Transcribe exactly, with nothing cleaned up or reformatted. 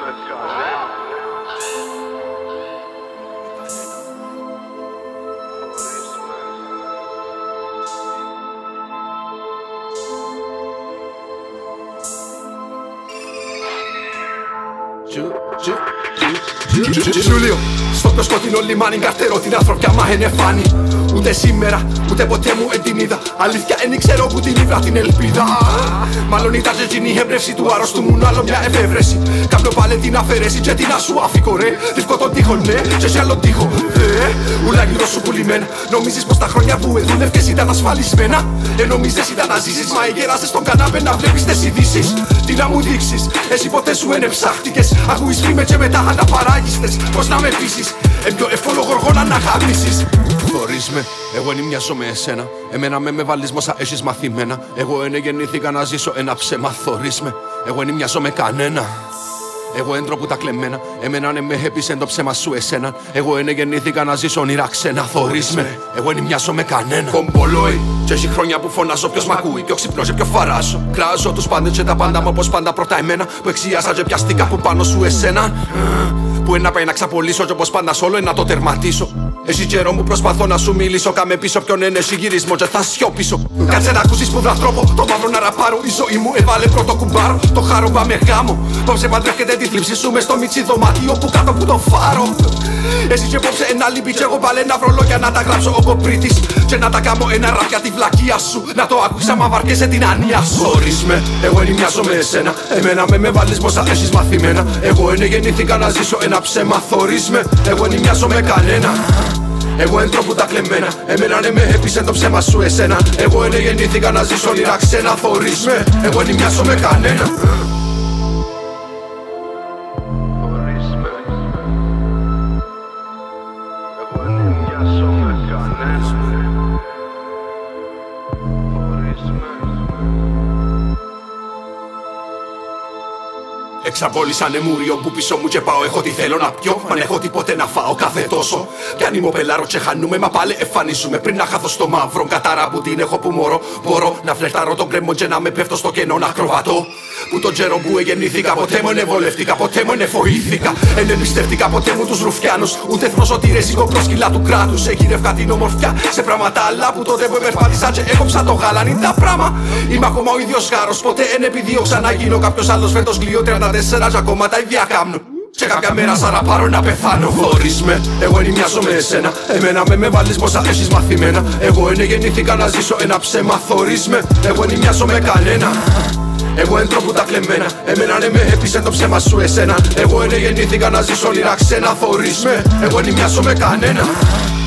Ζούλιο, στο πιο σκοτεινό λιμάνι καρτερώ την ανθρωπιά μα είναι φάνη. Ούτε σήμερα, ούτε ποτέ μου εν την είδα. Αλήθεια εν ξέρω που την ήβρα την ελπίδα. Μάλλον ήταν και εκείνη η έμπνευση του άρρωστου μου, άλλο μια εφεύρεση. Κάποιο πάλι την αφαιρέσει και την ασου αφήκω ρε. Ρίχνω τον τοίχο ναι, και σε άλλο τοίχο δε. Ούλα γύρω σου πουλημένα. Νομίζεις πως τα χρόνια που εδούλευκες ήταν ασφαλισμένα. Ε νομίζες ήταν να ζήσεις, μα εγέρασες στον κανάπε να βλέπεις τις ειδήσεις. Τι να μου δείξεις, εσύ ποτέ σου είναι ψάχτηκες. Ακούεις φήμε και μετά αναπαράγιστες. Πώς να με πείσεις, εν πιο εύκολο γοργόνα να χαμίσεις. Θωρείς με, εγώ εν μοιάζω με εσένα. Εμένα με με βάλεις μόσα έχεις μαθημένα. Εγώ εν γεννήθηκα να ζήσω ένα ψέμα. Θωρείς με, εγώ εν μοιάζω με κανένα. Εγώ έντρο που τα κλεμμένα. Εμένα ναι με έπεισε το ψέμα σου εσένα. Εγώ εν γεννήθηκα να ζήσω όνειρα ξένα. Θωρείς με, εγώ εν μοιάζω με κανένα. Κομπολόι, και έχει χρόνια που φωνάζω. Ποιος μ' ακούει, πιο ξυπνώ και πιο φαράζω. Κράζω τους πάντες και τα πάντα μου όπως πάντα πρώτα εμένα. Που εξίασα και πιαστήκα που πάνω σου εσένα. Που ένα πάει να ξαπολύσω και όπως πάντα σ' όλο να το τερματίσω. Έχει καιρό μου προσπαθώ να σου μιλήσω. Κάμε πίσω ποιον είναι συγυρισμό και θα σιωπήσω. Κάτσε να ακούσεις που τρόπο. Το μαύρο να ραπάρω. Η ζωή μου έβαλε πρώτο κουμπάρο. Το χάρο πάμε γάμο. Πόψε παντρεύκεται τη θλίψη σου μες στο μίτσι δωμάτιο που κάτω που το φάρο. Εσύ και πόψε ένα λίμπι και εγώ πάλι ένα βρολόγια να τα γράψω ο κοπρίτης. Και να τα κάνω ένα ραπ για τη βλακεία σου. Να το ακούσα μα βαρκέσαι την άνοια σου. Θωρείς με, εγώ εν μοιάζω με εσένα. Εμένα με με βάλεις μόσα έχεις μαθημένα. Εγώ εν γεννήθηκα να ζήσω ένα ψέμα. Θωρείς με, εγώ εν μοιάζω με κανένα. Εγώ έντρο που τα κλεμμένα. Εμένα ναι με έπεισε το ψέμα σου εσένα. Εγώ εν γεννήθηκα να ζήσω όνειρα ξένα. Θωρείς με, εγώ εν μοιάζω με κανένα. Εξαπόλυσανε μούριο που πίσω μου και πάω. Έχω τι θέλω να πιω, μα έχω τίποτε να φάω κάθε τόσο. Κι αν είμαι ο πελάρο και χανούμε, μα πάλι εμφανίζουμε. Πριν να χάθω στο μαύρο, κατάρα που την έχω που μωρώ. Μπορώ να φλερτάρω τον κρέμο και να με πέφτω στο κενό να ακροβατώ. Που τον τζέρο που εγεννήθηκα, ποτέ μου ενεβολεύτηκα, ποτέ μου ενεφοήθηκα. Εν εμπιστεύτηκα ποτέ μου τους ρουφιάνους. Ούτε εθνοσωτήρες οικοπρόσκυλα του κράτους. Εγύρευκα την ομορφιά σε πράγματα άλλα που τότε που επερπάτησα και έκοψα το γάλανι τα πράμα. Είμαι ακόμα ο ίδιος χάρος, ποτέ εν επιδίωξα να γίνω κάποιος άλλος. Φέτος γλυό τριάντα τέσσερα, ακόμα τα ίδια κάμνω. Και κάποια μέρα σαν να πάρω να πεθάνω. Θωρείς με, εγώ εν μοιάζω με εσένα. Εμένα με με βάλεις μόσα έχεις μαθημένα. Εγώ εν γεννήθηκα να ζήσω ένα ψέμα. Θωρείς με, εγώ εν μοιάζω με κανένα. Εγώ έντρο που τα κλεμμένα. Εμένα ναι με έπεισε το ψέμα σου εσένα. Εγώ εν γεννήθηκα να ζήσω όνειρα ξένα. Θωρείς με, εγώ εν μοιάζω με κανένα.